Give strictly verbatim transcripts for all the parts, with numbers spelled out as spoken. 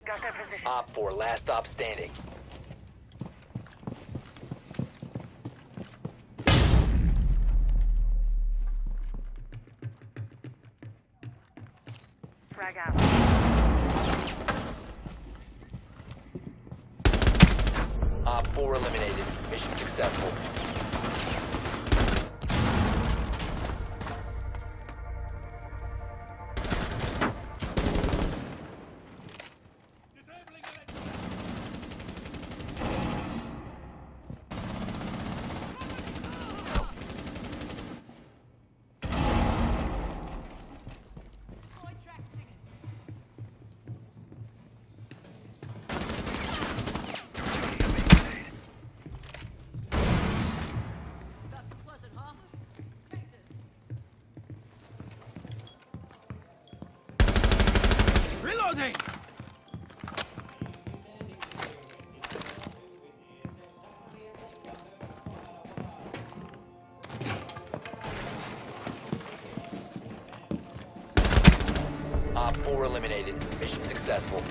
Got their position. Op four, last stop standing. Frag out. Op four eliminated. Mission successful. Reloading! Op four eliminated. Mission successful.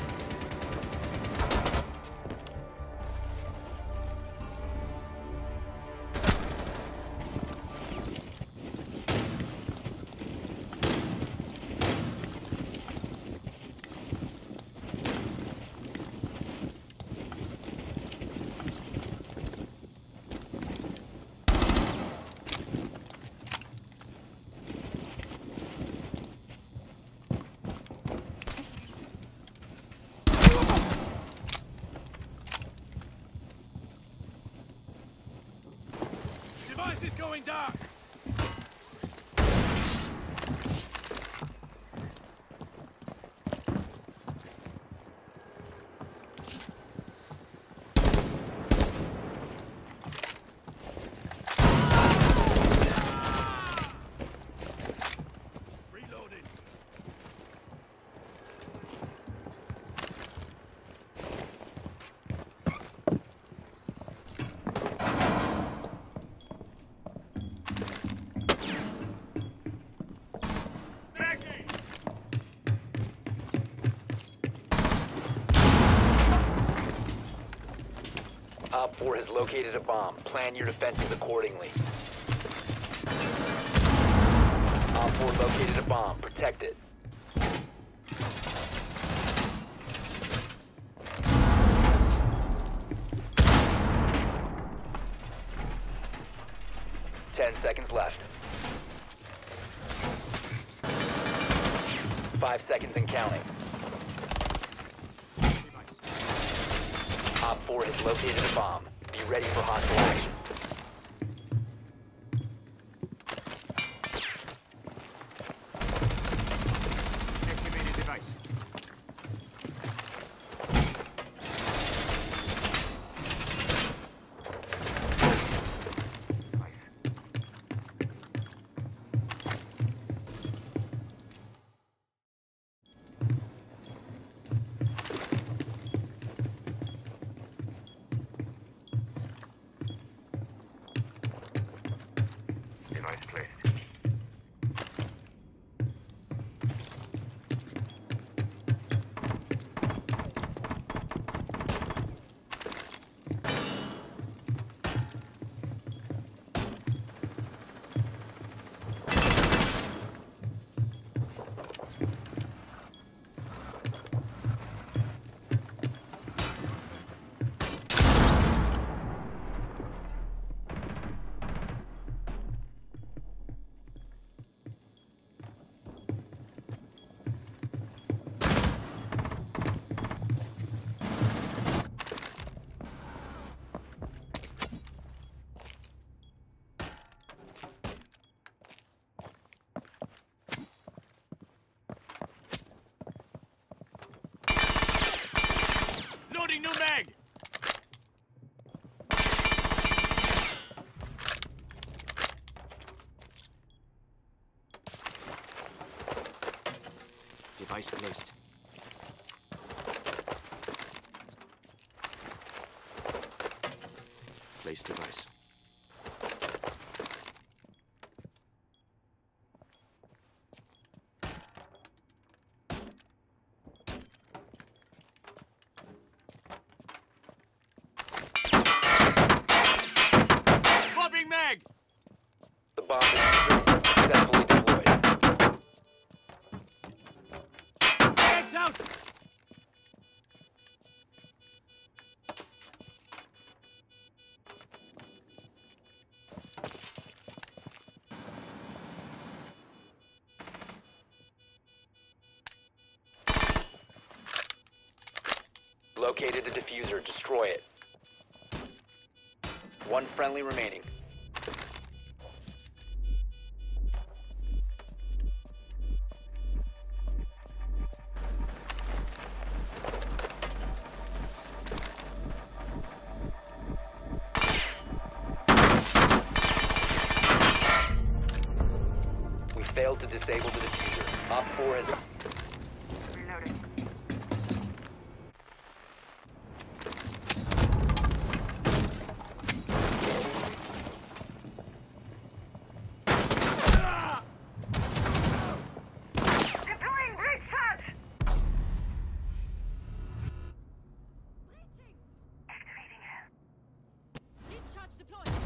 Device is going dark! Reloading! Op four has located a bomb. Plan your defenses accordingly. Op four located a bomb. Protect it. Ten seconds left. Five seconds and counting. Op four has located a bomb. Be ready for hostile action. Activated device. Device placed. Loading new mag! Device placed. Place device. bomb diffuser successfully deployed. Mags out! Located the diffuser. Destroy it. One friendly remaining. We failed to disable the diffuser. Op four has... Reloading. Deploying breach charge! Activating. Breach charge deployed.